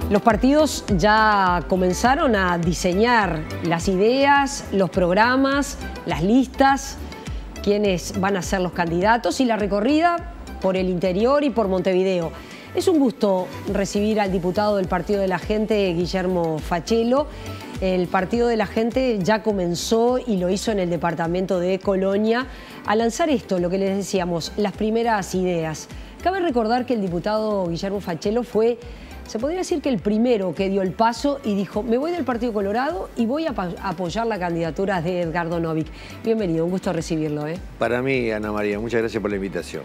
Los partidos ya comenzaron a diseñar las ideas, los programas, las listas, quiénes van a ser los candidatos y la recorrida por el interior y por Montevideo. Es un gusto recibir al diputado del Partido de la Gente, Guillermo Fachelo. El Partido de la Gente ya comenzó y lo hizo en el departamento de Colonia a lanzar esto, lo que les decíamos, las primeras ideas. Cabe recordar que el diputado Guillermo Fachelo fue, se podría decir que el primero que dio el paso y dijo, me voy del Partido Colorado y voy a apoyar la candidatura de Edgardo Novick. Bienvenido, un gusto recibirlo. Para mí, Ana María, muchas gracias por la invitación.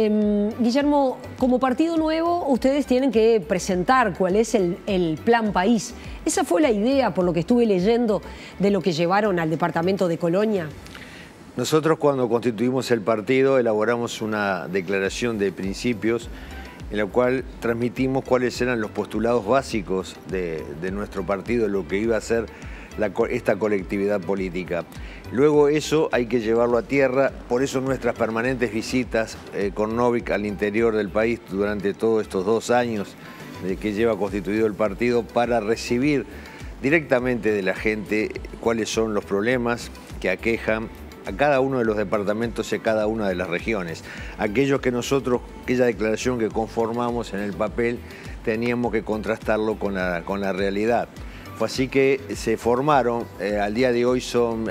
Guillermo, como partido nuevo, ustedes tienen que presentar cuál es el plan país. ¿Esa fue la idea, por lo que estuve leyendo, de lo que llevaron al departamento de Colonia? Nosotros, cuando constituimos el partido, elaboramos una declaración de principios en la cual transmitimos cuáles eran los postulados básicos de nuestro partido, lo que iba a ser esta colectividad política. Luego eso hay que llevarlo a tierra, por eso nuestras permanentes visitas con Novick al interior del país durante todos estos 2 años de que lleva constituido el partido, para recibir directamente de la gente cuáles son los problemas que aquejan a cada uno de los departamentos y a cada una de las regiones. Aquellos que nosotros, aquella declaración que conformamos en el papel, teníamos que contrastarlo con la realidad. Fue así que se formaron, al día de hoy son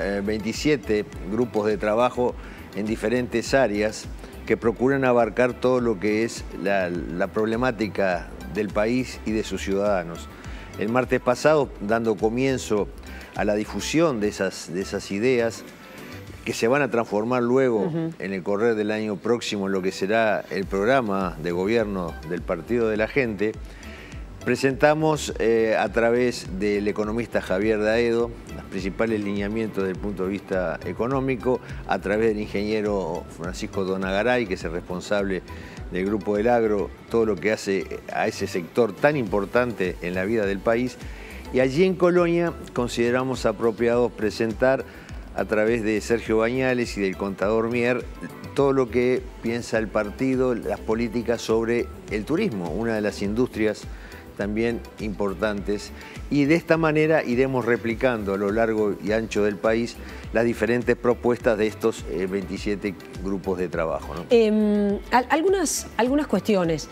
27 grupos de trabajo en diferentes áreas que procuran abarcar todo lo que es la problemática del país y de sus ciudadanos. El martes pasado, dando comienzo a la difusión de esas ideas, que se van a transformar luego en el correr del año próximo en lo que será el programa de gobierno del Partido de la Gente, presentamos a través del economista Javier Daedo los principales lineamientos desde el punto de vista económico, a través del ingeniero Francisco Donagaray, que es el responsable del Grupo del Agro, todo lo que hace a ese sector tan importante en la vida del país. Y allí en Colonia consideramos apropiado presentar a través de Sergio Bañales y del contador Mier, todo lo que piensa el partido, las políticas sobre el turismo, una de las industrias también importantes. Y de esta manera iremos replicando a lo largo y ancho del país las diferentes propuestas de estos 27 grupos de trabajo, ¿no? Algunas cuestiones.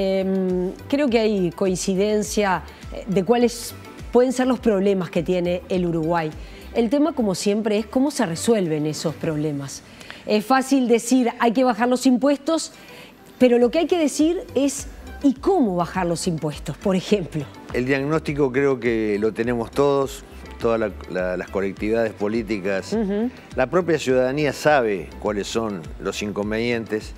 Creo que hay coincidencia de cuáles pueden ser los problemas que tiene el Uruguay. El tema, como siempre, es cómo se resuelven esos problemas. Es fácil decir hay que bajar los impuestos, pero lo que hay que decir es ¿y cómo bajar los impuestos, por ejemplo? El diagnóstico creo que lo tenemos todos, todas las colectividades políticas. La propia ciudadanía sabe cuáles son los inconvenientes.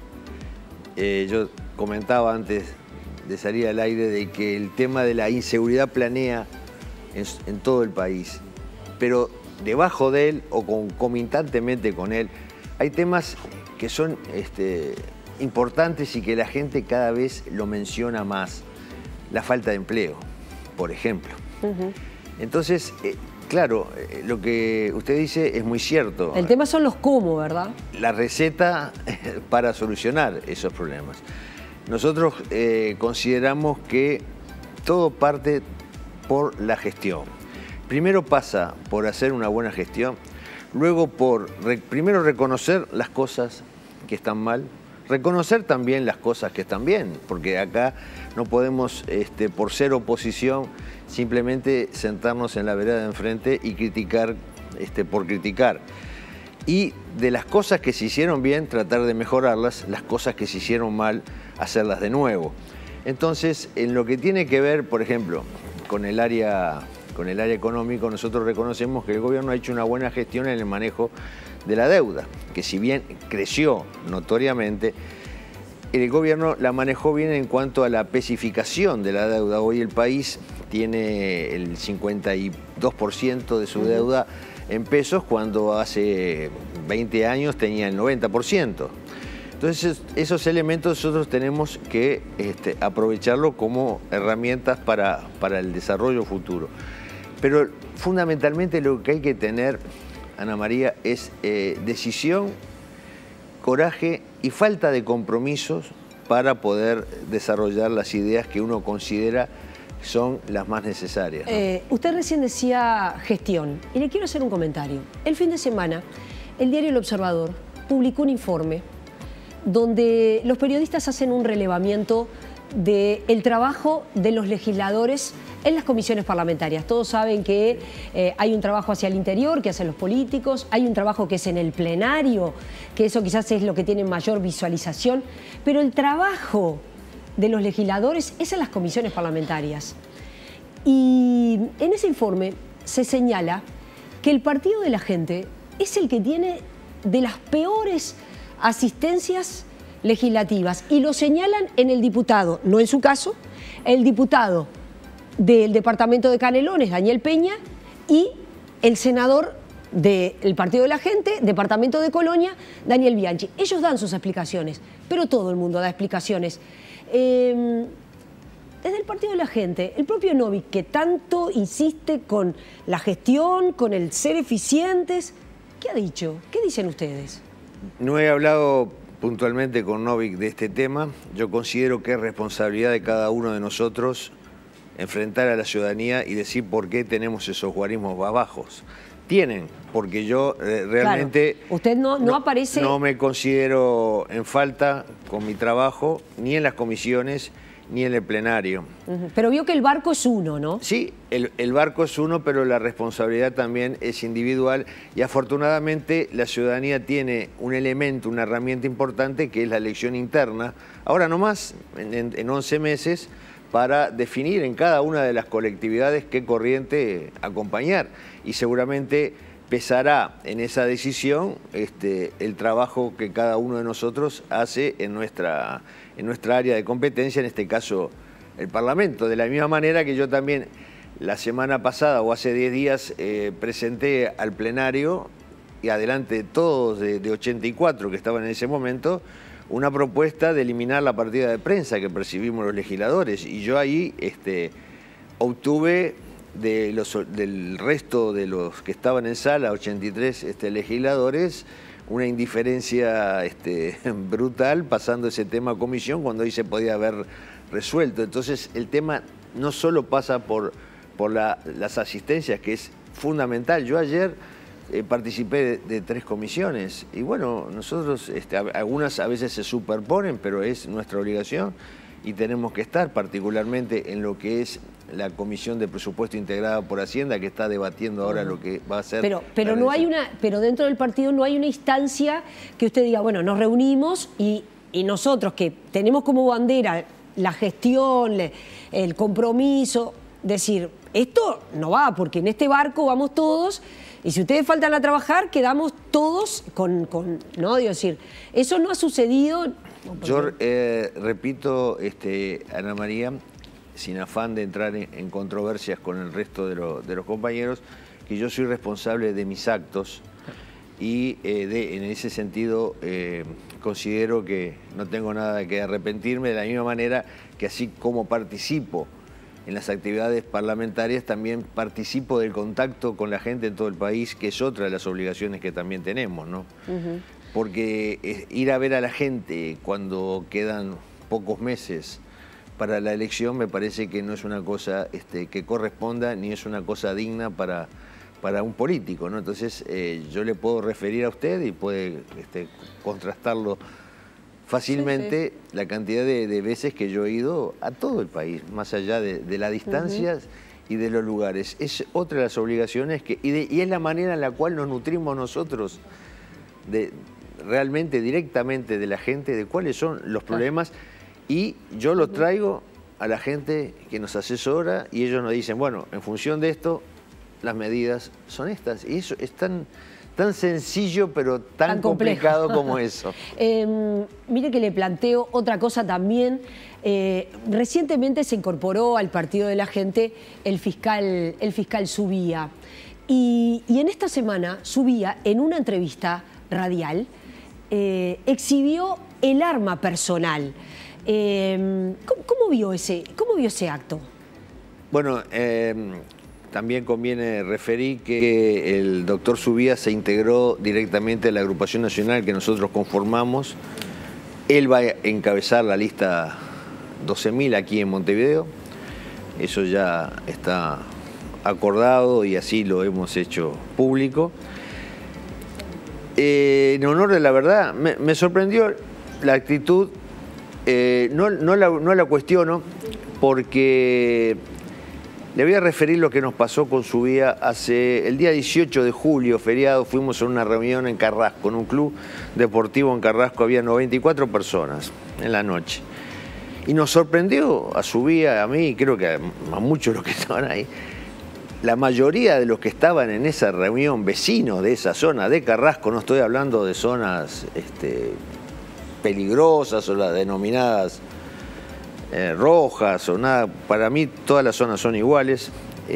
Yo comentaba antes de salir al aire de que el tema de la inseguridad planea en todo el país, pero debajo de él o concomitantemente con él hay temas que son importantes y que la gente cada vez lo menciona más. La falta de empleo, por ejemplo. Entonces, claro, lo que usted dice es muy cierto. El tema son los cómo, ¿verdad? La receta para solucionar esos problemas. Nosotros consideramos que todo parte por la gestión. Primero pasa por hacer una buena gestión, luego por primero reconocer las cosas que están mal, reconocer también las cosas que están bien, porque acá no podemos, por ser oposición, simplemente sentarnos en la vereda de enfrente y criticar por criticar. Y de las cosas que se hicieron bien, tratar de mejorarlas, las cosas que se hicieron mal, hacerlas de nuevo. Entonces, en lo que tiene que ver, por ejemplo, con el área económico, nosotros reconocemos que el gobierno ha hecho una buena gestión en el manejo de la deuda, que si bien creció notoriamente, el gobierno la manejó bien en cuanto a la especificación de la deuda. Hoy el país tiene el 52% de su deuda en pesos, cuando hace 20 años tenía el 90%. Entonces, esos elementos nosotros tenemos que aprovecharlo como herramientas para el desarrollo futuro. Pero fundamentalmente lo que hay que tener, Ana María, es decisión, coraje y falta de compromisos para poder desarrollar las ideas que uno considera son las más necesarias, ¿no? Usted recién decía gestión, y le quiero hacer un comentario. El fin de semana, el diario El Observador publicó un informe donde los periodistas hacen un relevamiento del trabajo de los legisladores en las comisiones parlamentarias. Todos saben que hay un trabajo hacia el interior que hacen los políticos, hay un trabajo que es en el plenario, que eso quizás es lo que tiene mayor visualización, pero el trabajo de los legisladores es en las comisiones parlamentarias. Y en ese informe se señala que el Partido de la Gente es el que tiene de las peores asistencias legislativas, y lo señalan en el diputado, no en su caso, el diputado del departamento de Canelones, Daniel Peña, y el senador del Partido de la Gente, departamento de Colonia, Daniel Bianchi. Ellos dan sus explicaciones, pero todo el mundo da explicaciones. Desde el Partido de la Gente, el propio Novik, que tanto insiste con la gestión, con el ser eficientes, ¿qué ha dicho? ¿Qué dicen ustedes? No he hablado puntualmente con Novik de este tema. Yo considero que es responsabilidad de cada uno de nosotros enfrentar a la ciudadanía y decir por qué tenemos esos guarismos bajos. Tienen, porque yo realmente... Claro, usted no aparece... No me considero en falta con mi trabajo, ni en las comisiones, ni en el plenario. Pero vio que el barco es uno, ¿no? Sí, el barco es uno, pero la responsabilidad también es individual, y afortunadamente la ciudadanía tiene un elemento, una herramienta importante, que es la elección interna, ahora nomás, en 11 meses, para definir en cada una de las colectividades qué corriente acompañar. Y seguramente pesará en esa decisión el trabajo que cada uno de nosotros hace en nuestra área de competencia, en este caso el Parlamento. De la misma manera que yo también la semana pasada o hace 10 días presenté al plenario, y adelante de todos, de 84 que estaban en ese momento, una propuesta de eliminar la partida de prensa que percibimos los legisladores. Y yo ahí obtuve del resto de los que estaban en sala, 83 legisladores, una indiferencia brutal, pasando ese tema a comisión cuando ahí se podía haber resuelto. Entonces el tema no solo pasa por las asistencias, que es fundamental. Yo ayer participé de 3 comisiones y bueno, nosotros, algunas a veces se superponen, pero es nuestra obligación y tenemos que estar, particularmente en lo que es la Comisión de Presupuesto integrada por Hacienda, que está debatiendo ahora lo que va a ser... Pero no hay pero dentro del partido no hay una instancia que usted diga, bueno, nos reunimos y nosotros que tenemos como bandera la gestión, el compromiso, decir, esto no va, porque en este barco vamos todos, y si ustedes faltan a trabajar, quedamos todos ¿no? Digo, decir, eso no ha sucedido. Yo repito, Ana María, sin afán de entrar en controversias con el resto de los compañeros, que yo soy responsable de mis actos y en ese sentido considero que no tengo nada que arrepentirme, de la misma manera que así como participo en las actividades parlamentarias, también participo del contacto con la gente en todo el país, que es otra de las obligaciones que también tenemos, ¿no? Porque ir a ver a la gente cuando quedan pocos meses para la elección me parece que no es una cosa que corresponda, ni es una cosa digna para un político, ¿no? Entonces yo le puedo referir a usted y puede contrastarlo fácilmente, sí, sí, la cantidad de veces que yo he ido a todo el país, más allá de las distancias y de los lugares. Es otra de las obligaciones y es la manera en la cual nos nutrimos nosotros realmente directamente de la gente, de cuáles son los problemas, y yo lo traigo a la gente que nos asesora y ellos nos dicen, bueno, en función de esto, las medidas son estas. Y eso es tan sencillo, pero tan complicado como eso. Mire que le planteo otra cosa también. Recientemente se incorporó al Partido de la Gente el fiscal Subía. Y en esta semana Subía, en una entrevista radial, exhibió el arma personal. ¿Cómo vio ese acto? Bueno, también conviene referir que el doctor Subía se integró directamente a la agrupación nacional que nosotros conformamos. Él va a encabezar la lista 12.000 aquí en Montevideo. eso ya está acordado y así lo hemos hecho público. En honor de la verdad, me sorprendió la actitud, no la cuestiono, porque le voy a referir lo que nos pasó con Subía el día 18 de julio, feriado, fuimos a una reunión en Carrasco, en un club deportivo en Carrasco, había 94 personas en la noche. Y nos sorprendió a Subía, a mí, y creo que a muchos de los que estaban ahí, la mayoría de los que estaban en esa reunión, vecinos de esa zona de Carrasco, no estoy hablando de zonas peligrosas o las denominadas rojas o nada, para mí todas las zonas son iguales,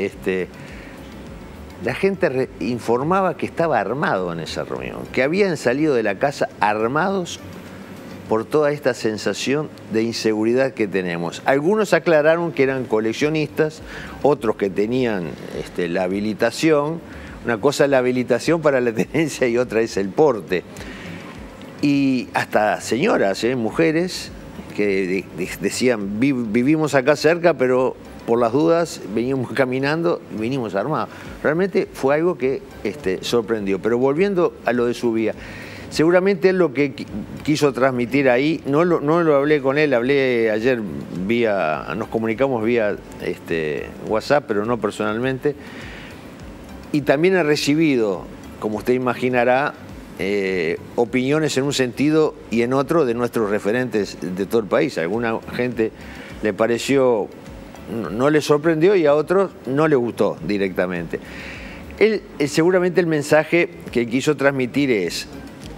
la gente informaba que estaba armado en esa reunión, que habían salido de la casa armados por toda esta sensación de inseguridad que tenemos. Algunos aclararon que eran coleccionistas, otros que tenían la habilitación. Una cosa es la habilitación para la tenencia y otra es el porte. Y hasta señoras, mujeres, que decían, vivimos acá cerca, pero por las dudas veníamos caminando y venimos armados. Realmente fue algo que sorprendió. Pero volviendo a lo de Subía, seguramente él lo que quiso transmitir ahí, no lo hablé con él, hablé ayer nos comunicamos vía WhatsApp, pero no personalmente. Y también he recibido, como usted imaginará, opiniones en un sentido y en otro de nuestros referentes de todo el país. A alguna gente le pareció, no le sorprendió y a otros no le gustó directamente. Él, seguramente el mensaje que quiso transmitir es: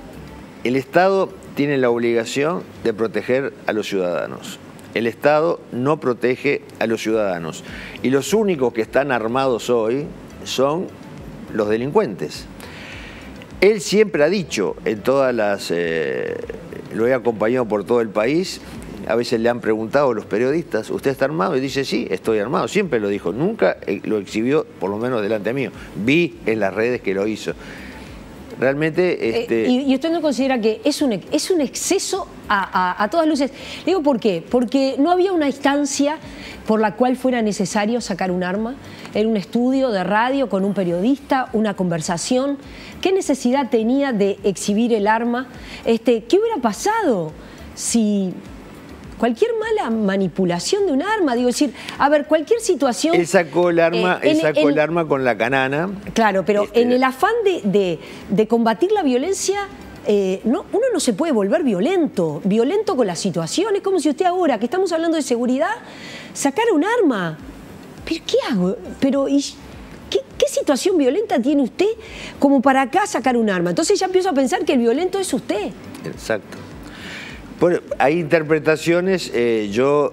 el Estado tiene la obligación de proteger a los ciudadanos. El Estado no protege a los ciudadanos. Y los únicos que están armados hoy son los delincuentes. Él siempre ha dicho, en todas las... lo he acompañado por todo el país, a veces le han preguntado a los periodistas, ¿usted está armado? Y dice, sí, estoy armado. Siempre lo dijo, nunca lo exhibió, por lo menos delante mío. Vi en las redes que lo hizo. Realmente... ¿Y usted no considera que es un exceso a todas luces? Digo, ¿por qué? Porque no había una instancia por la cual fuera necesario sacar un arma. Era un estudio de radio con un periodista, una conversación. ¿Qué necesidad tenía de exhibir el arma? ¿Qué hubiera pasado si... cualquier mala manipulación de un arma, digo, decir, a ver, cualquier situación... Él sacó el arma, el arma con la canana. Claro, pero en el afán de combatir la violencia, uno no se puede volver violento con la situación. Es como si usted ahora, que estamos hablando de seguridad, sacara un arma. ¿Pero qué hago? Pero, ¿qué situación violenta tiene usted como para acá sacar un arma? Entonces ya empiezo a pensar que el violento es usted. Exacto. Bueno, hay interpretaciones, yo,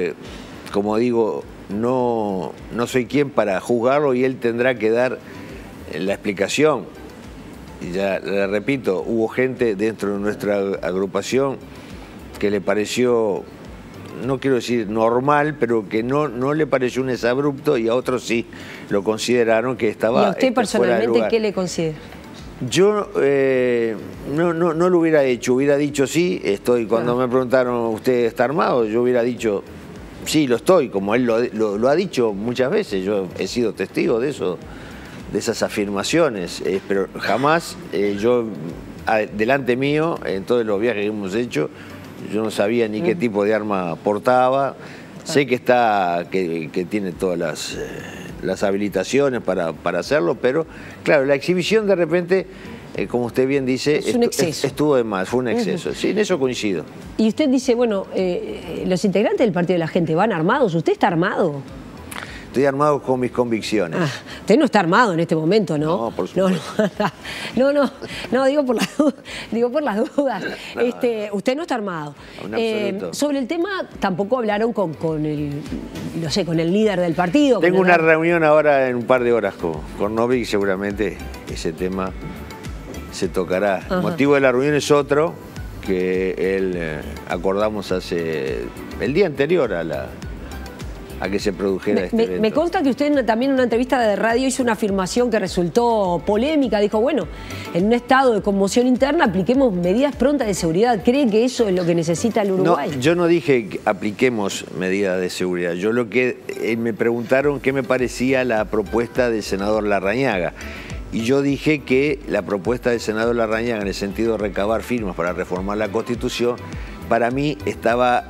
como digo, no soy quien para juzgarlo y él tendrá que dar la explicación. Y ya le repito, hubo gente dentro de nuestra agrupación que le pareció, no quiero decir normal, pero que no le pareció un exabrupto y a otros sí lo consideraron que estaba... ¿Y a usted personalmente qué le considera? Yo no lo hubiera hecho, hubiera dicho sí, estoy. Cuando me preguntaron, ¿usted está armado? Yo hubiera dicho, sí, lo estoy, como él lo ha dicho muchas veces, yo he sido testigo de eso, de esas afirmaciones, pero jamás yo, delante mío, en todos los viajes que hemos hecho, yo no sabía ni qué tipo de arma portaba, sé que que tiene todas las habilitaciones para hacerlo, pero claro, la exhibición de repente, como usted bien dice, estuvo de más, fue un exceso. Sí, en eso coincido. Y usted dice, bueno, los integrantes del Partido de la Gente van armados, ¿usted está armado? Estoy armado con mis convicciones. Usted no está armado en este momento, ¿no? No, por supuesto. No, digo por las dudas. Usted no está armado. En absoluto. Sobre el tema tampoco hablaron con el líder del partido. Tengo una reunión ahora en un par de horas con Novi y seguramente ese tema se tocará. El motivo de la reunión es otro que acordamos el día anterior a a que se produjera este evento. Me consta que usted también en una entrevista de radio hizo una afirmación que resultó polémica. Dijo, bueno, en un estado de conmoción interna apliquemos medidas prontas de seguridad. ¿Cree que eso es lo que necesita el Uruguay? No, yo no dije que apliquemos medidas de seguridad. Yo lo que me preguntaron qué me parecía la propuesta del senador Larrañaga. Y yo dije que la propuesta del senador Larrañaga en el sentido de recabar firmas para reformar la Constitución, para mí estaba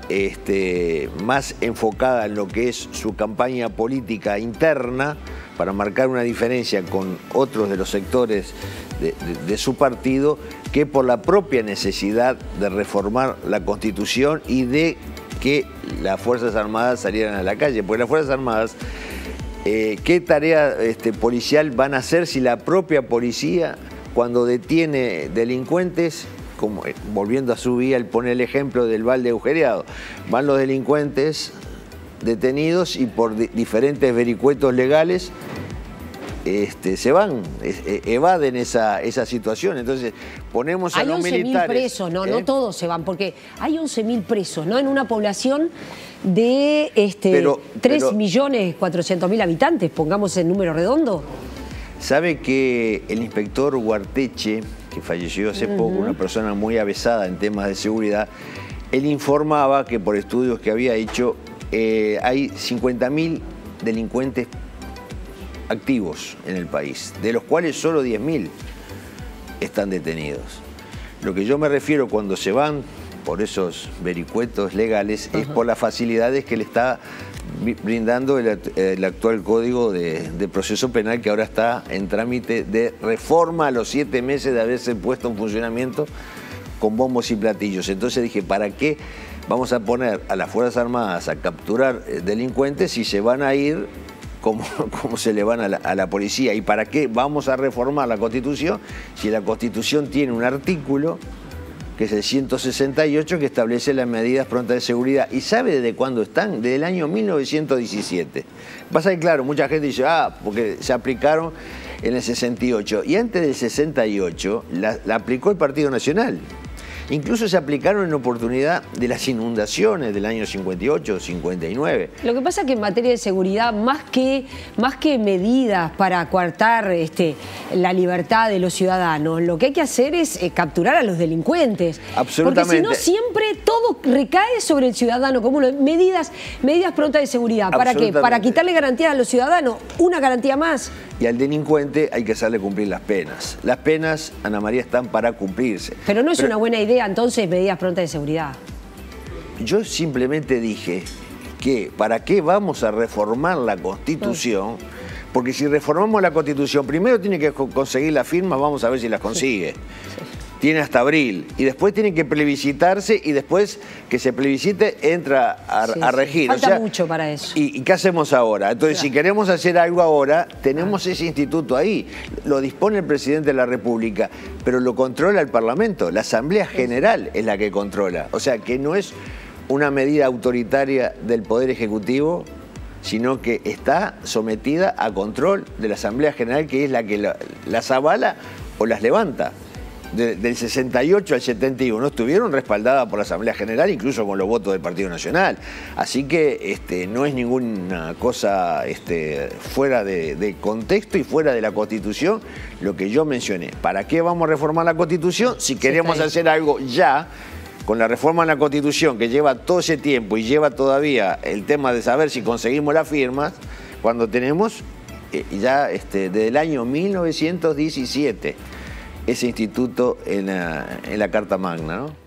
más enfocada en lo que es su campaña política interna para marcar una diferencia con otros de los sectores de su partido que por la propia necesidad de reformar la Constitución y de que las Fuerzas Armadas salieran a la calle. Porque las Fuerzas Armadas, ¿qué tarea policial van a hacer si la propia policía, cuando detiene delincuentes, como volviendo a su vía, él pone el ejemplo del balde agujereado, van los delincuentes detenidos y por diferentes vericuetos legales se van, evaden esa situación. Entonces ponemos a los militares... Hay 11.000 presos, no todos se van, porque hay 11.000 presos, ¿no? En una población de 3.400.000 habitantes, pongamos el número redondo. ¿Sabe que el inspector Huarteche, que falleció hace poco, una persona muy avesada en temas de seguridad, él informaba que por estudios que había hecho hay 50.000 delincuentes activos en el país, de los cuales solo 10.000 están detenidos. Lo que yo me refiero cuando se van por esos vericuetos legales es por las facilidades que le está brindando el actual Código de Proceso Penal, que ahora está en trámite de reforma a los 7 meses de haberse puesto en funcionamiento con bombos y platillos. Entonces dije, ¿para qué vamos a poner a las Fuerzas Armadas a capturar delincuentes si se van a ir como se le van a la policía? ¿Y para qué vamos a reformar la Constitución si la Constitución tiene un artículo que es el 168, que establece las medidas prontas de seguridad? ¿Y sabe desde cuándo están? Desde el año 1917. Pasa que, claro, mucha gente dice, porque se aplicaron en el 68. Y antes del 68 la aplicó el Partido Nacional. Incluso se aplicaron en oportunidad de las inundaciones del año 58, 59. Lo que pasa es que en materia de seguridad, más que medidas para coartar la libertad de los ciudadanos, lo que hay que hacer es capturar a los delincuentes. Absolutamente. Porque si no, siempre todo recae sobre el ciudadano común. Medidas prontas de seguridad. ¿Para qué? Para quitarle garantías a los ciudadanos. Una garantía más. Y al delincuente hay que hacerle cumplir las penas. Las penas, Ana María, están para cumplirse. Pero no es una buena idea, entonces, medidas prontas de seguridad. Yo simplemente dije que ¿para qué vamos a reformar la Constitución? Porque si reformamos la Constitución, primero tiene que conseguir las firmas, vamos a ver si las consigue. Tiene hasta abril, y después tiene que plebiscitarse, y después que se plebiscite entra a regir. Falta mucho para eso. ¿Y qué hacemos ahora? Entonces, si queremos hacer algo ahora, tenemos ese instituto ahí. Lo dispone el presidente de la República, pero lo controla el Parlamento. La Asamblea General es la que controla. O sea, que no es una medida autoritaria del Poder Ejecutivo, sino que está sometida a control de la Asamblea General, que es la que las avala o las levanta. Del 68 al 71 estuvieron respaldadas por la Asamblea General, incluso con los votos del Partido Nacional. Así que no es ninguna cosa fuera de contexto y fuera de la Constitución lo que yo mencioné. ¿Para qué vamos a reformar la Constitución? Si queremos hacer algo ya, con la reforma de la Constitución, que lleva todo ese tiempo y lleva todavía el tema de saber si conseguimos las firmas, cuando tenemos ya desde el año 1917 ese instituto en la Carta Magna, ¿no?